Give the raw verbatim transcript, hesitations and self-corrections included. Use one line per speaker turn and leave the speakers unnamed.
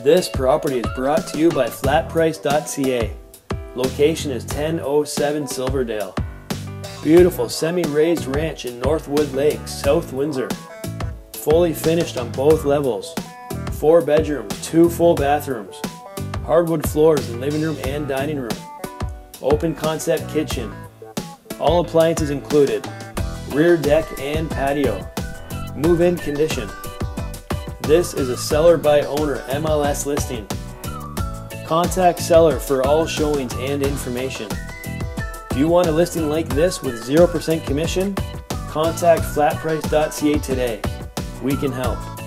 This property is brought to you by flat price dot c a. Location is ten oh seven Silverdale. Beautiful semi-raised ranch in Northwood Lake, South Windsor. Fully finished on both levels. Four bedrooms, two full bathrooms. Hardwood floors in living room and dining room. Open concept kitchen. All appliances included. Rear deck and patio. Move-in condition. This is a seller by owner M L S listing. Contact seller for all showings and information. If you want a listing like this with zero percent commission, contact flat price dot c a today. We can help.